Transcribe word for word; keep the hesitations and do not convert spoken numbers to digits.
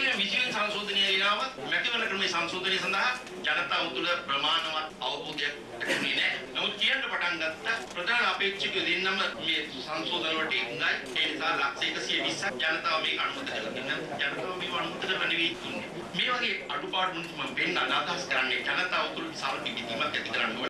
සාමාන්‍ය විසිවෙන් සංශෝධනය වෙනවම මැතිවරණ ක්‍රමයේ සංශෝධනය සඳහා ජනතාව තුළ ප්‍රමාණවත් අවබෝධයක් තිබුණේ නැහැ. නමුත් කියන්න පටන් ගත්ත ප්‍රධාන අපේක්ෂකයෝ දෙන්නම මේ සංශෝධන වලට එකඟයි. ඒ නිසා ලක්ෂ එකසිය විස්සක් ජනතාව මේක අනුමත කරලා තිනවා. ජනතාව මේක අනුමත කරලා නෙවෙයි දුන්නේ. මේ වගේ අඩුපාඩු මම පෙන්නන අදහස් කරන්නේ ජනතාව තුළ සාර්ථක කිරීමක් ඇති කරන්න ඕනේ.